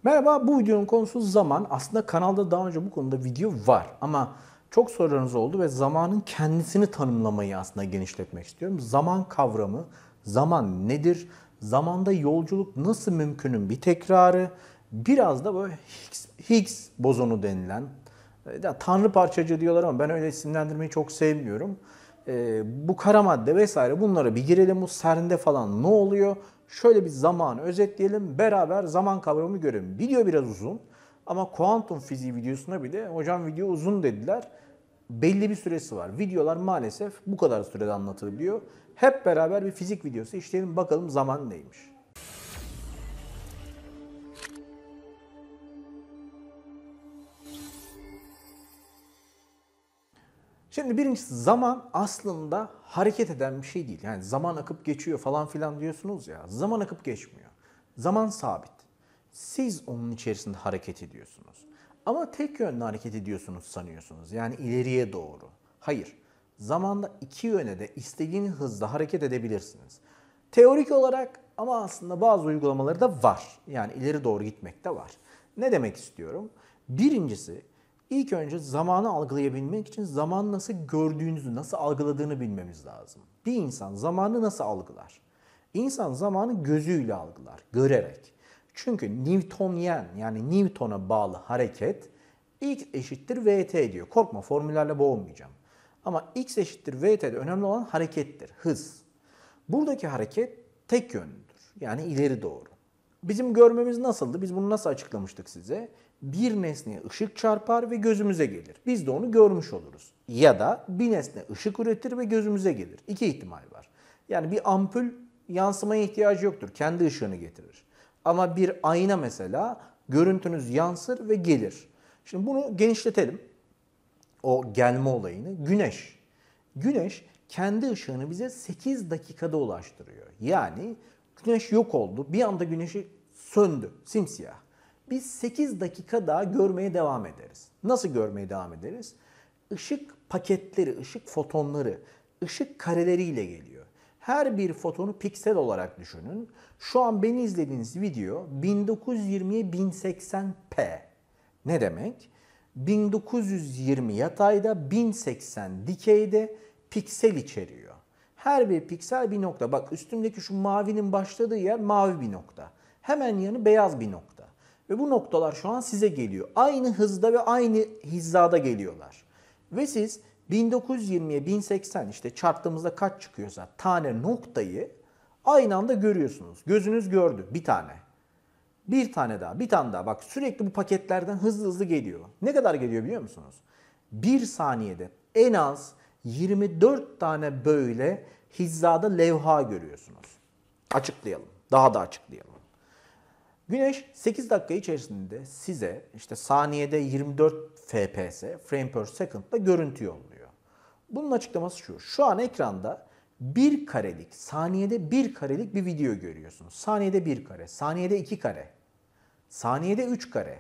Merhaba, bu videonun konusu zaman. Aslında kanalda daha önce bu konuda video var ama çok sorularınız oldu ve zamanın kendisini tanımlamayı aslında genişletmek istiyorum. Zaman kavramı, zaman nedir? Zamanda yolculuk nasıl mümkünün bir tekrarı? Biraz da böyle Higgs bozonu denilen, tanrı parçacığı diyorlar ama ben öyle isimlendirmeyi çok sevmiyorum. Bu kara madde vesaire bunlara bir girelim. Bu CERN'de falan ne oluyor? Şöyle bir zamanı özetleyelim. Beraber zaman kavramını görelim. Video biraz uzun ama kuantum fiziği videosuna bile hocam video uzun dediler. Belli bir süresi var. Videolar maalesef bu kadar sürede anlatılabiliyor. Hep beraber bir fizik videosu işleyelim bakalım zaman neymiş. Şimdi birincisi zaman aslında hareket eden bir şey değil. Yani zaman akıp geçiyor falan filan diyorsunuz ya. Zaman akıp geçmiyor. Zaman sabit. Siz onun içerisinde hareket ediyorsunuz. Ama tek yönlü hareket ediyorsunuz sanıyorsunuz. Yani ileriye doğru. Hayır. Zamanda iki yöne de istediğiniz hızda hareket edebilirsiniz. Teorik olarak ama aslında bazı uygulamaları da var. Yani ileri doğru gitmek de var. Ne demek istiyorum? Birincisi, İlk önce zamanı algılayabilmek için zamanı nasıl gördüğünüzü, nasıl algıladığını bilmemiz lazım. Bir insan zamanı nasıl algılar? İnsan zamanı gözüyle algılar, görerek. Çünkü Newtonyen yani Newton'a bağlı hareket x eşittir vt diyor. Korkma formüllerle boğulmayacağım. Ama x eşittir vt'de önemli olan harekettir, hız. Buradaki hareket tek yönlüdür. Yani ileri doğru. Bizim görmemiz nasıldı? Biz bunu nasıl açıklamıştık size? Bir nesneye ışık çarpar ve gözümüze gelir. Biz de onu görmüş oluruz. Ya da bir nesne ışık üretir ve gözümüze gelir. İki ihtimal var. Yani bir ampul yansımaya ihtiyacı yoktur. Kendi ışığını getirir. Ama bir ayna mesela görüntünüz yansır ve gelir. Şimdi bunu genişletelim. O gelme olayını. Güneş. Güneş kendi ışığını bize 8 dakikada ulaştırıyor. Yani güneş yok oldu. Bir anda güneşi söndü. Simsiyah. Biz 8 dakika daha görmeye devam ederiz. Nasıl görmeye devam ederiz? Işık paketleri, ışık fotonları, ışık kareleriyle geliyor. Her bir fotonu piksel olarak düşünün. Şu an beni izlediğiniz video 1920'ye 1080p. Ne demek? 1920 yatayda, 1080 dikeyde piksel içeriyor. Her bir piksel bir nokta. Bak üstümdeki şu mavinin başladığı yer mavi bir nokta. Hemen yanı beyaz bir nokta. Ve bu noktalar şu an size geliyor. Aynı hızda ve aynı hizada geliyorlar. Ve siz 1920'ye 1080 işte çarptığımızda kaç çıkıyorsa tane noktayı aynı anda görüyorsunuz. Gözünüz gördü bir tane. Bir tane daha, bir tane daha. Bak sürekli bu paketlerden hızlı hızlı geliyor. Ne kadar geliyor biliyor musunuz? Bir saniyede en az 24 tane böyle hizada levha görüyorsunuz. Açıklayalım. Daha da açıklayalım. Güneş 8 dakika içerisinde size işte saniyede 24 fps, frame per second'da görüntü yolluyor. Bunun açıklaması şu. Şu an ekranda bir karelik, saniyede bir karelik bir video görüyorsunuz. Saniyede bir kare, saniyede iki kare, saniyede üç kare.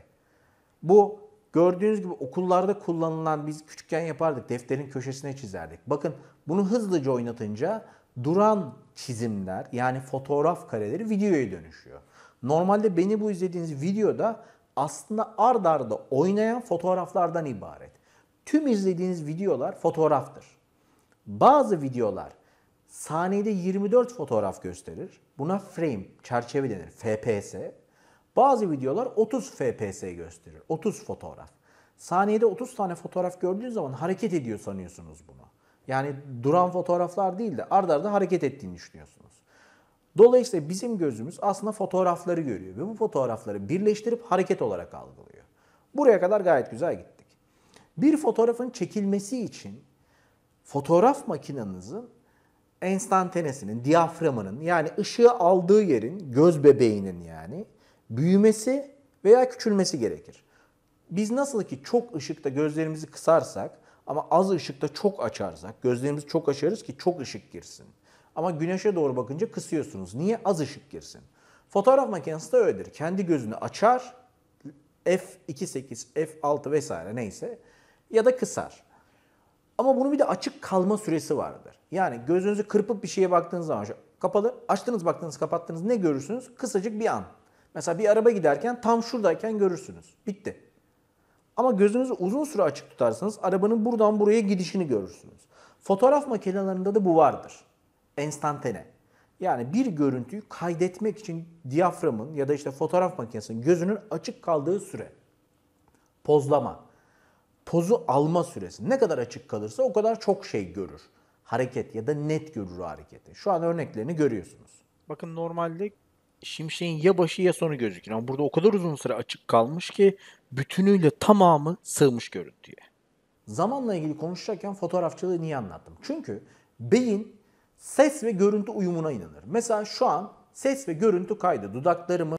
Bu gördüğünüz gibi okullarda kullanılan biz küçükken yapardık. Defterin köşesine çizerdik. Bakın bunu hızlıca oynatınca duran çizimler yani fotoğraf kareleri videoya dönüşüyor. Normalde beni bu izlediğiniz videoda aslında ard arda oynayan fotoğraflardan ibaret. Tüm izlediğiniz videolar fotoğraftır. Bazı videolar saniyede 24 fotoğraf gösterir. Buna frame, çerçeve denir, FPS. Bazı videolar 30 FPS gösterir, 30 fotoğraf. Saniyede 30 tane fotoğraf gördüğünüz zaman hareket ediyor sanıyorsunuz bunu. Yani duran fotoğraflar değil de ard arda hareket ettiğini düşünüyorsunuz. Dolayısıyla bizim gözümüz aslında fotoğrafları görüyor ve bu fotoğrafları birleştirip hareket olarak algılıyor. Buraya kadar gayet güzel gittik. Bir fotoğrafın çekilmesi için fotoğraf makinenizin enstantanesinin, diyaframının yani ışığı aldığı yerin, göz bebeğinin yani büyümesi veya küçülmesi gerekir. Biz nasıl ki çok ışıkta gözlerimizi kısarsak ama az ışıkta çok açarsak, gözlerimizi çok açarız ki çok ışık girsin. Ama güneşe doğru bakınca kısıyorsunuz. Niye? Az ışık girsin. Fotoğraf makinesi de öyledir. Kendi gözünü açar, f2.8, f6 vesaire neyse ya da kısar. Ama bunun bir de açık kalma süresi vardır. Yani gözünüzü kırpıp bir şeye baktığınız zaman kapalı, açtınız baktınız kapattınız ne görürsünüz? Kısacık bir an. Mesela bir araba giderken tam şuradayken görürsünüz. Bitti. Ama gözünüzü uzun süre açık tutarsanız arabanın buradan buraya gidişini görürsünüz. Fotoğraf makinelerinde de bu vardır. Enstantane. Yani bir görüntüyü kaydetmek için diyaframın ya da işte fotoğraf makinesinin gözünün açık kaldığı süre. Pozlama. Pozu alma süresi. Ne kadar açık kalırsa o kadar çok şey görür. Hareket ya da net görür o hareketi. Şu an örneklerini görüyorsunuz. Bakın normalde şimşeğin ya başı ya sonu gözükür. Ama burada o kadar uzun süre açık kalmış ki bütünüyle tamamı sığmış görüntüye. Zamanla ilgili konuşacakken fotoğrafçılığı niye anlattım? Çünkü beyin ses ve görüntü uyumuna inanır. Mesela şu an ses ve görüntü kaydı. Dudaklarımı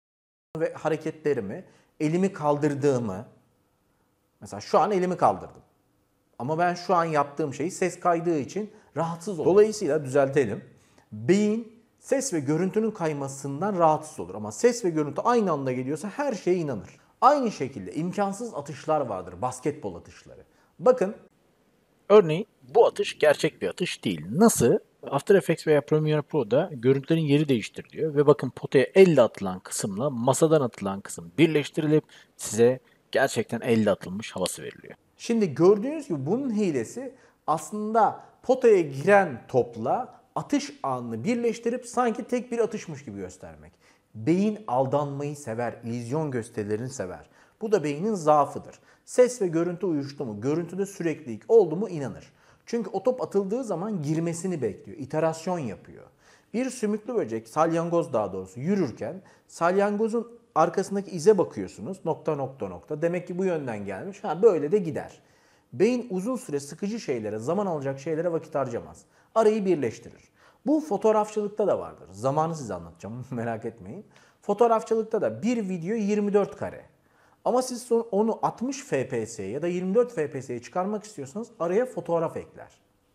ve hareketlerimi, elimi kaldırdığımı, mesela şu an elimi kaldırdım. Ama ben şu an yaptığım şeyi ses kaydığı için rahatsız oluyorum. Dolayısıyla düzeltelim. Beyin ses ve görüntünün kaymasından rahatsız olur. Ama ses ve görüntü aynı anda geliyorsa her şeye inanır. Aynı şekilde imkansız atışlar vardır. Basketbol atışları. Bakın Örneğin bu atış gerçek bir atış değil. Nasıl? After Effects veya Premiere Pro'da görüntülerin yeri değiştiriliyor ve bakın potaya elle atılan kısımla masadan atılan kısım birleştirilip size gerçekten elle atılmış havası veriliyor. şimdi gördüğünüz gibi bunun hilesi aslında potaya giren topla atış anını birleştirip sanki tek bir atışmış gibi göstermek. Beyin aldanmayı sever, illüzyon gösterilerini sever. Bu da beynin zaafıdır. Ses ve görüntü uyuştu mu, görüntüde süreklilik oldu mu inanır. Çünkü o top atıldığı zaman girmesini bekliyor, iterasyon yapıyor. Bir sümüklü böcek, salyangoz daha doğrusu yürürken salyangozun arkasındaki ize bakıyorsunuz. Nokta nokta nokta. Demek ki bu yönden gelmiş. Ha böyle de gider. Beyin uzun süre sıkıcı şeylere, zaman alacak şeylere vakit harcamaz. Arayı birleştirir. Bu fotoğrafçılıkta da vardır. Zamanı size anlatacağım merak etmeyin. Fotoğrafçılıkta da bir video 24 kare. Ama siz onu 60 fps'ye ya da 24 fps'ye çıkarmak istiyorsanız araya fotoğraf ekler.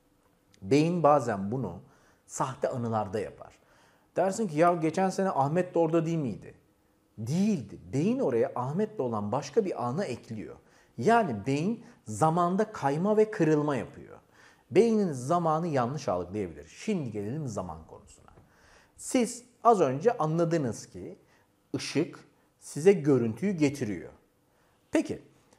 Beyin bazen bunu sahte anılarda yapar. Dersin ki ya geçen sene Ahmet de orada değil miydi? Değildi. Beyin oraya Ahmet'le olan başka bir anı ekliyor. Yani beyin zamanda kayma ve kırılma yapıyor. Beynin zamanı yanlış algılayabilir. Şimdi gelelim zaman konusuna. Siz az önce anladınız ki ışık size görüntüyü getiriyor. Peki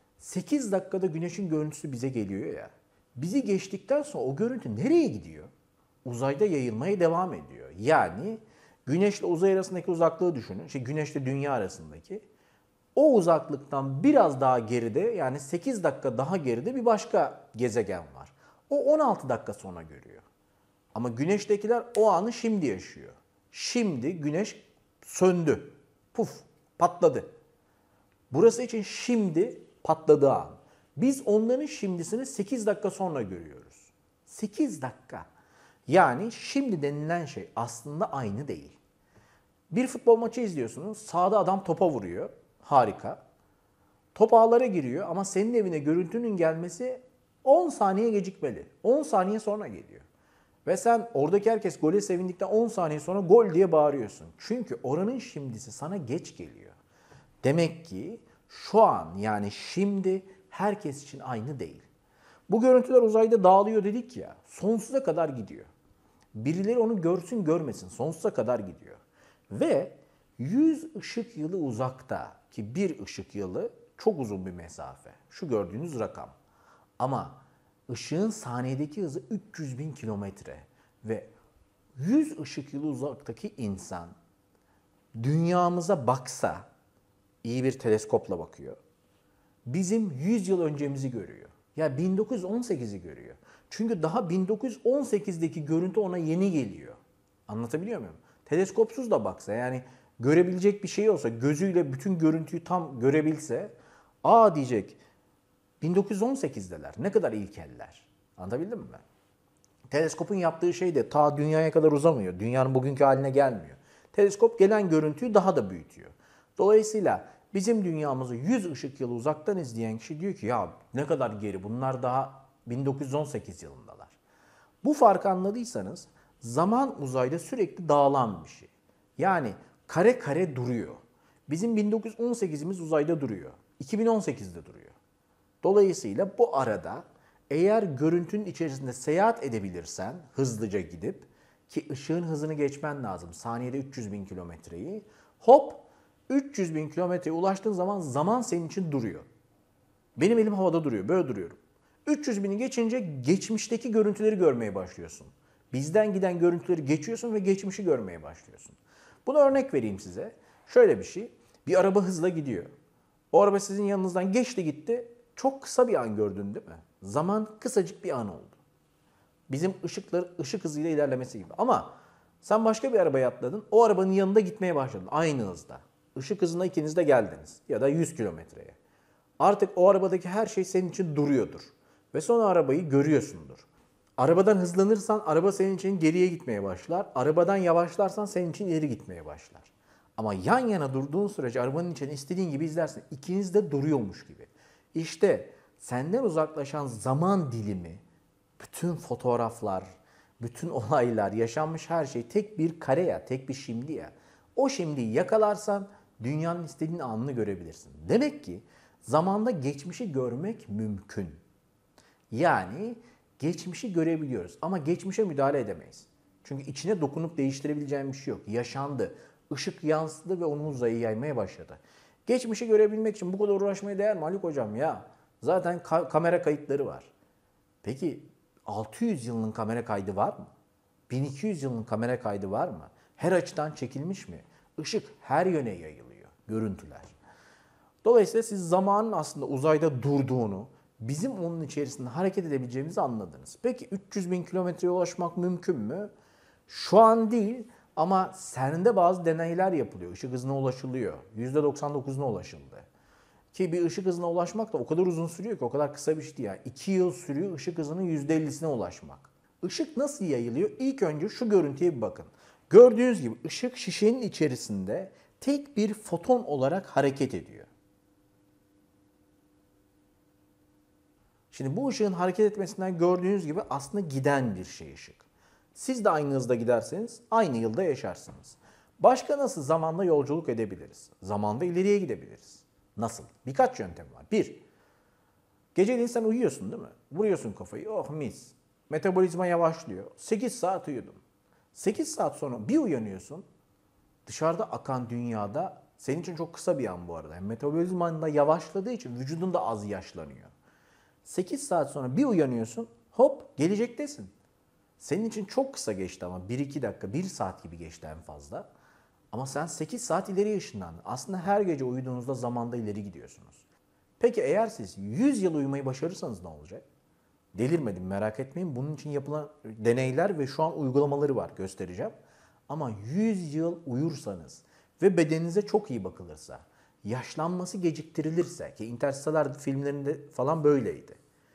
8 dakikada güneşin görüntüsü bize geliyor ya. Bizi geçtikten sonra o görüntü nereye gidiyor? Uzayda yayılmaya devam ediyor. Yani güneşle uzay arasındaki uzaklığı düşünün. Güneşle dünya arasındaki. O uzaklıktan biraz daha geride yani 8 dakika daha geride bir başka gezegen var. O 16 dakika sonra görüyor. Ama güneştekiler o anı şimdi yaşıyor. Şimdi güneş söndü. Puf, patladı. Burası için şimdi patladığı an. Biz onların şimdisini 8 dakika sonra görüyoruz. 8 dakika. Yani şimdi denilen şey aslında aynı değil. Bir futbol maçı izliyorsunuz. Sağda adam topa vuruyor. Harika. Top ağlara giriyor ama senin evine görüntünün gelmesi 10 saniye gecikmeli. 10 saniye sonra geliyor. Ve sen oradaki herkes gole sevindikten 10 saniye sonra gol diye bağırıyorsun. Çünkü oranın şimdisi sana geç geliyor. Demek ki şu an yani şimdi herkes için aynı değil. Bu görüntüler uzayda dağılıyor dedik ya, sonsuza kadar gidiyor. Birileri onu görsün görmesin sonsuza kadar gidiyor. Ve 100 ışık yılı uzakta ki bir ışık yılı çok uzun bir mesafe. Şu gördüğünüz rakam. Ama ışığın saniyedeki hızı 300 bin kilometre ve 100 ışık yılı uzaktaki insan dünyamıza baksa, iyi bir teleskopla bakıyor. Bizim 100 yıl öncemizi görüyor. Ya 1918'i görüyor. Çünkü daha 1918'deki görüntü ona yeni geliyor. Anlatabiliyor muyum? Teleskopsuz da baksa yani görebilecek bir şey olsa gözüyle bütün görüntüyü tam görebilse aa diyecek 1918'deler. Ne kadar ilkeller. Anlatabildim mi ben? Teleskopun yaptığı şey de ta dünyaya kadar uzamıyor. Dünyanın bugünkü haline gelmiyor. Teleskop gelen görüntüyü daha da büyütüyor. Dolayısıyla bizim dünyamızı 100 ışık yılı uzaktan izleyen kişi diyor ki ya ne kadar geri bunlar daha 1918 yılındalar. Bu farkı anladıysanız zaman uzayda sürekli dağılan bir şey. Yani kare kare duruyor. Bizim 1918'imiz uzayda duruyor. 2018'de duruyor. Dolayısıyla bu arada eğer görüntünün içerisinde seyahat edebilirsen hızlıca gidip ki ışığın hızını geçmen lazım. Saniyede 300 bin kilometreyi. Hop 300 bin kilometreye ulaştığın zaman zaman senin için duruyor. Benim elim havada duruyor, böyle duruyorum. 300 bini geçince geçmişteki görüntüleri görmeye başlıyorsun. Bizden giden görüntüleri geçiyorsun ve geçmişi görmeye başlıyorsun. Buna örnek vereyim size. Şöyle bir şey. Bir araba hızla gidiyor. O araba sizin yanınızdan geçti gitti. Çok kısa bir an gördün değil mi? Zaman kısacık bir an oldu. Bizim ışık hızıyla ilerlemesi gibi. Ama sen başka bir arabaya atladın. O arabanın yanında gitmeye başladın. Aynı hızda. Işık hızına ikiniz de geldiniz. Ya da 100 kilometreye. Artık o arabadaki her şey senin için duruyordur. Ve sonra arabayı görüyorsundur. Arabadan hızlanırsan araba senin için geriye gitmeye başlar. Arabadan yavaşlarsan senin için ileri gitmeye başlar. Ama yan yana durduğun sürece arabanın içini istediğin gibi izlersin. İkiniz de duruyormuş gibi. İşte senden uzaklaşan zaman dilimi, bütün fotoğraflar, bütün olaylar, yaşanmış her şey tek bir kare ya, tek bir şimdi ya. O şimdiyi yakalarsan dünyanın istediğin anını görebilirsin. Demek ki zamanda geçmişi görmek mümkün. Yani geçmişi görebiliyoruz ama geçmişe müdahale edemeyiz. Çünkü içine dokunup değiştirebileceğim bir şey yok. Yaşandı, ışık yansıdı ve onun uzayı yaymaya başladı. Geçmişi görebilmek için bu kadar uğraşmaya değer mi Haluk Hocam ya? Zaten kamera kayıtları var. Peki 600 yılının kamera kaydı var mı? 1200 yılının kamera kaydı var mı? Her açıdan çekilmiş mi? Işık her yöne yayılıyor, görüntüler. Dolayısıyla siz zamanın aslında uzayda durduğunu, bizim onun içerisinde hareket edebileceğimizi anladınız. Peki 300 bin kilometreye ulaşmak mümkün mü? Şu an değil ama CERN'de bazı deneyler yapılıyor. Işık hızına ulaşılıyor. %99'una ulaşıldı. Ki bir ışık hızına ulaşmak da o kadar uzun sürüyor ki o kadar kısa bir şey değil. Yani 2 yıl sürüyor ışık hızının %50'sine ulaşmak. Işık nasıl yayılıyor? İlk önce şu görüntüye bir bakın. Gördüğünüz gibi ışık şişenin içerisinde tek bir foton olarak hareket ediyor. Şimdi bu ışığın hareket etmesinden gördüğünüz gibi aslında giden bir şey ışık. Siz de aynı hızda giderseniz aynı yılda yaşarsınız. Başka nasıl zamanda yolculuk edebiliriz? Zamanda ileriye gidebiliriz. Nasıl? Birkaç yöntem var. Bir, geceliğin sen uyuyorsun değil mi? Vuruyorsun kafayı. Oh mis. Metabolizma yavaşlıyor. 8 saat uyudun. 8 saat sonra bir uyanıyorsun. Dışarıda akan dünyada senin için çok kısa bir an bu arada. Yani metabolizman da yavaşladığı için vücudun da az yaşlanıyor. 8 saat sonra bir uyanıyorsun. Hop gelecektesin. Senin için çok kısa geçti ama 1-2 dakika, 1 saat gibi geçti en fazla. Ama sen 8 saat ileri ışınlandın. Aslında her gece uyuduğunuzda zamanda ileri gidiyorsunuz. Peki eğer siz 100 yıl uyumayı başarırsanız ne olacak? Delirmedim merak etmeyin. Bunun için yapılan deneyler ve şu an uygulamaları var göstereceğim. Ama 100 yıl uyursanız ve bedeninize çok iyi bakılırsa, yaşlanması geciktirilirse ki Interstellar filmlerinde falan böyleydi.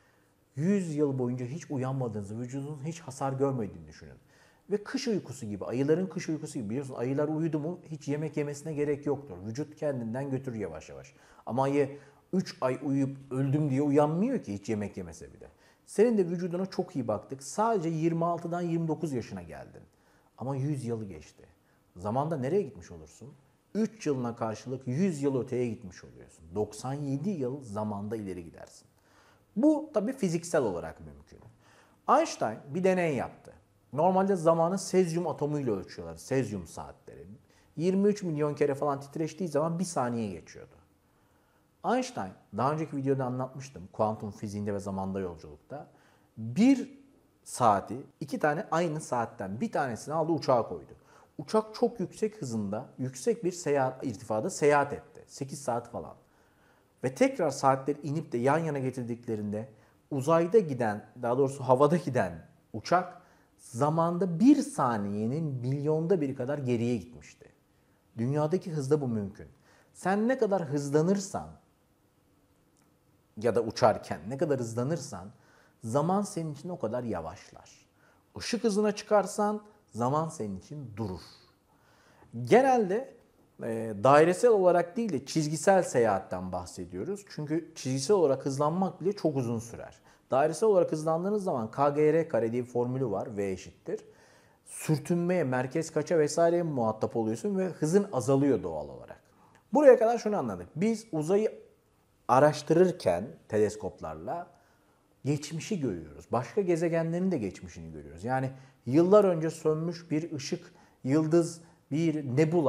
100 yıl boyunca hiç uyanmadığınızı, vücudunuzun hiç hasar görmediğini düşünün. Ve kış uykusu gibi, ayıların kış uykusu gibi biliyorsun ayılar uyudu mu hiç yemek yemesine gerek yoktur. Vücut kendinden götürür yavaş yavaş. Ama ayı 3 ay uyuyup öldüm diye uyanmıyor ki hiç yemek yemese bile. Senin de vücuduna çok iyi baktık. Sadece 26'dan 29 yaşına geldin. Ama 100 yılı geçti. Zamanda nereye gitmiş olursun? 3 yılına karşılık 100 yıl öteye gitmiş oluyorsun. 97 yıl zamanda ileri gidersin. Bu tabii fiziksel olarak mümkün. Einstein bir deney yaptı. Normalde zamanı sezyum atomuyla ölçüyorlar. Sezyum saatleri. 23 milyon kere falan titreştiği zaman bir saniye geçiyordu. Einstein, daha önceki videoda anlatmıştım. Kuantum fiziğinde ve zamanda yolculukta. Bir saati, iki tane aynı saatten bir tanesini aldı uçağa koydu. Uçak çok yüksek hızında, yüksek bir irtifada seyahat etti. 8 saat falan. Ve tekrar saatleri inip de yan yana getirdiklerinde uzayda giden, daha doğrusu havada giden uçak zamanda bir saniyenin milyonda biri kadar geriye gitmişti. Dünyadaki hızda bu mümkün. Sen ne kadar hızlanırsan ya da uçarken ne kadar hızlanırsan zaman senin için o kadar yavaşlar. Işık hızına çıkarsan zaman senin için durur. Genelde dairesel olarak değil de çizgisel seyahatten bahsediyoruz. Çünkü çizgisel olarak hızlanmak bile çok uzun sürer. Dairesel olarak hızlandığınız zaman kgr kare diye bir formülü var. V eşittir. Sürtünmeye, merkez kaça vesaireye muhatap oluyorsun ve hızın azalıyor doğal olarak. Buraya kadar şunu anladık. Biz uzayı araştırırken teleskoplarla geçmişi görüyoruz. Başka gezegenlerin de geçmişini görüyoruz. Yani yıllar önce sönmüş bir ışık, yıldız, bir nebula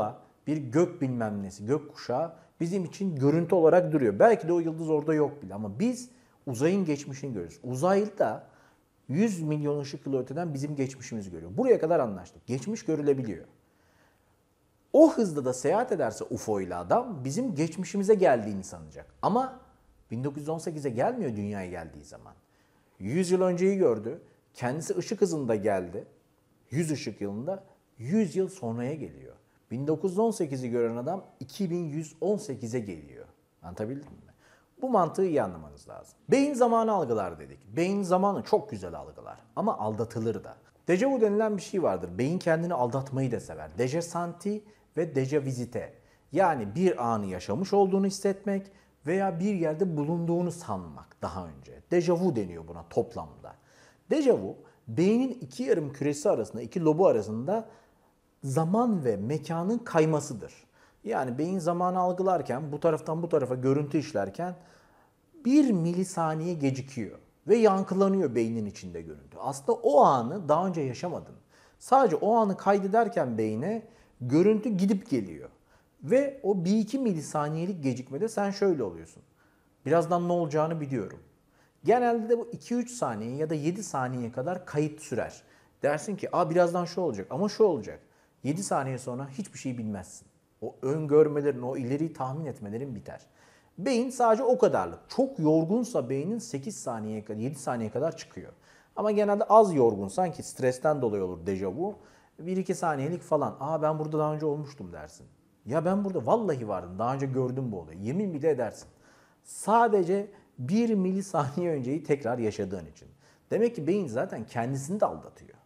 bir gök bilmem nesi, gök kuşağı bizim için görüntü olarak duruyor. Belki de o yıldız orada yok bile ama biz uzayın geçmişini görüyoruz. Uzaylı da 100 milyon ışık yılı öteden bizim geçmişimizi görüyor. Buraya kadar anlaştık. Geçmiş görülebiliyor. O hızda da seyahat ederse UFO ile adam bizim geçmişimize geldiğini sanacak. Ama 1918'e gelmiyor dünyaya geldiği zaman. 100 yıl önceyi gördü. Kendisi ışık hızında geldi. 100 ışık yılında 100 yıl sonraya geliyor. 1918'i gören adam 2118'e geliyor. Anlatabildim mi? Bu mantığı iyi anlamanız lazım. Beyin zamanı algılar dedik. Beyin zamanı çok güzel algılar ama aldatılır da. Dejavu denilen bir şey vardır. Beyin kendini aldatmayı da sever. Dejasanti ve dejavizite. Yani bir anı yaşamış olduğunu hissetmek veya bir yerde bulunduğunu sanmak daha önce. Dejavu deniyor buna toplamda. Dejavu, beynin iki yarım küresi arasında, iki lobu arasında zaman ve mekanın kaymasıdır. Yani beyin zamanı algılarken bu taraftan bu tarafa görüntü işlerken 1 milisaniye gecikiyor ve yankılanıyor beynin içinde görüntü. Aslında o anı daha önce yaşamadın. Sadece o anı kaydederken beyne görüntü gidip geliyor. Ve o 1-2 milisaniyelik gecikmede sen şöyle oluyorsun. Birazdan ne olacağını biliyorum. Genelde de bu 2-3 saniye ya da 7 saniyeye kadar kayıt sürer. Dersin ki birazdan şu olacak ama şu olacak. 7 saniye sonra hiçbir şey bilmezsin. O öngörmelerin, o ileriyi tahmin etmelerin biter. Beyin sadece o kadarlık. Çok yorgunsa beynin 8 saniyeye kadar, 7 saniye kadar çıkıyor. Ama genelde az yorgun, sanki stresten dolayı olur dejavu. 1-2 saniyelik falan. Ben burada daha önce olmuştum dersin. Ya ben burada vallahi vardım. Daha önce gördüm bu olayı. Yemin bile edersin. Sadece 1 milisaniye önceyi tekrar yaşadığın için. Demek ki beyin zaten kendisini de aldatıyor.